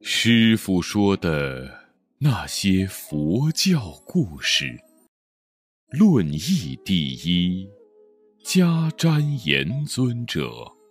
师父说的那些佛教故事，论议第一，迦旃延尊者。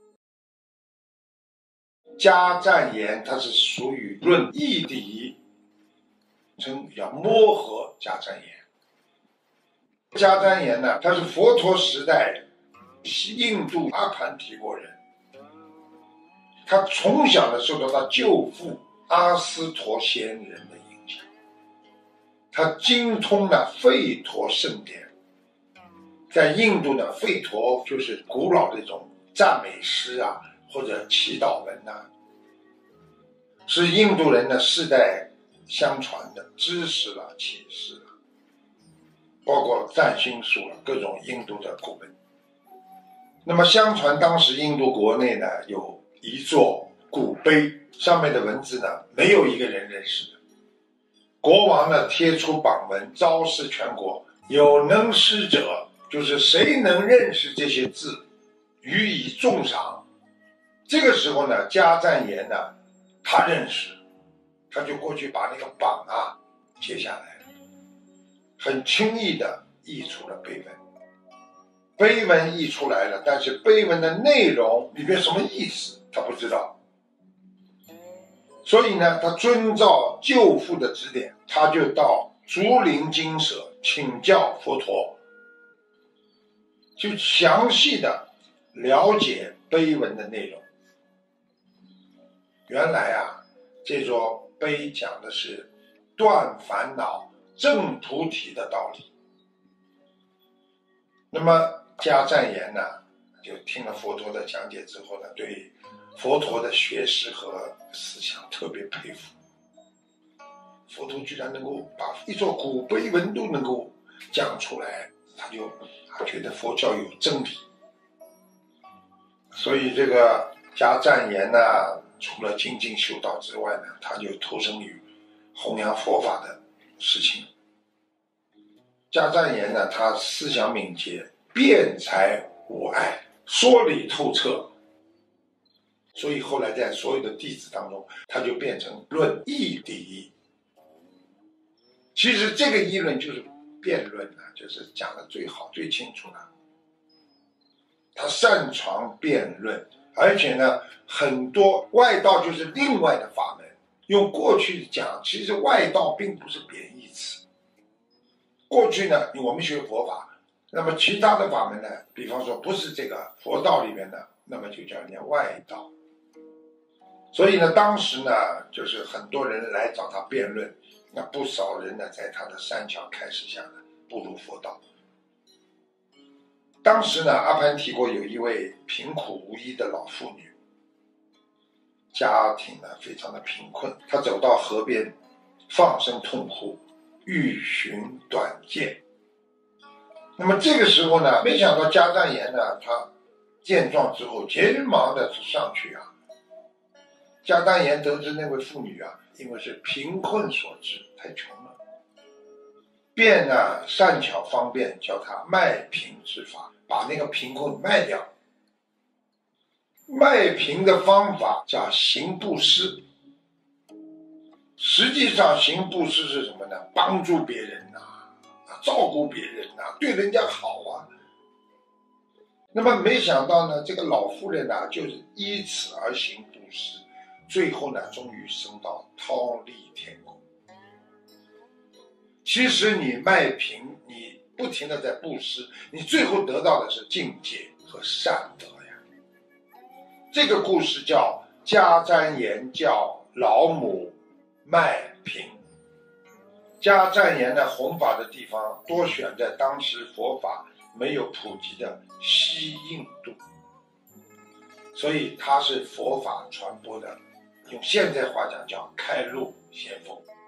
迦旃延它是属于论议第一，称叫摩诃迦旃延。迦旃延呢，他是佛陀时代印度阿盘提国人，他从小呢受到他舅父阿斯陀仙人的影响，他精通了吠陀圣典。在印度呢，吠陀就是古老的一种赞美诗啊，或者祈祷文啊，是印度人的世代相传的知识了、启示了，包括占星术了，各种印度的古文。那么相传当时印度国内呢，有一座古碑，上面的文字呢，没有一个人认识的。国王呢贴出榜文，昭示全国，有能识者，就是谁能认识这些字，予以重赏。这个时候呢，迦旃延呢，他认识，他就过去把那个榜啊揭下来了，很轻易的译出了碑文。碑文译出来了，但是碑文的内容里面什么意思他不知道，所以呢，他遵照舅父的指点，他就到竹林精舍请教佛陀，就详细的了解碑文的内容。原来啊，这座碑讲的是断烦恼证菩提的道理。那么迦旃延呢，就听了佛陀的讲解之后呢，对佛陀的学识和思想特别佩服。佛陀居然能够把一座古碑文都能够讲出来，他就觉得佛教有真理。所以这个迦旃延呢，除了精进修道之外呢，他就投身于弘扬佛法的事情。迦旃延呢，他思想敏捷，辩才无碍，说理透彻，所以后来在所有的弟子当中，他就变成论议第一。其实这个议论就是辩论啊，就是讲的最好最清楚了。他擅长辩论，而且呢，很多外道就是另外的法门。用过去讲，其实外道并不是贬义词。过去呢，我们学佛法，那么其他的法门呢，比方说不是这个佛道里面的，那么就叫人家外道。所以呢，当时呢，就是很多人来找他辩论，那不少人呢，在他的三桥开示下呢，步入佛道。当时呢，阿盘提国有一位贫苦无依的老妇女，家庭呢非常的贫困，她走到河边，放声痛哭，欲寻短见。那么这个时候呢，没想到迦旃延呢，他见状之后，急忙的上去啊。迦旃延得知那位妇女啊，因为是贫困所致，太穷了，便呢善巧方便教他卖贫之法，把那个贫困卖掉。卖贫的方法叫行布施。实际上行布施是什么呢？帮助别人啊，照顾别人啊，对人家好啊。那么没想到呢，这个老妇人啊，就是依此而行布施，最后呢，终于升到忉利天宫。其实你卖贫，你不停的在布施，你最后得到的是境界和善德呀。这个故事叫迦旃延教老母卖贫。迦旃延的弘法的地方多选在当时佛法没有普及的西印度，所以他是佛法传播的，用现在话讲叫开路先锋。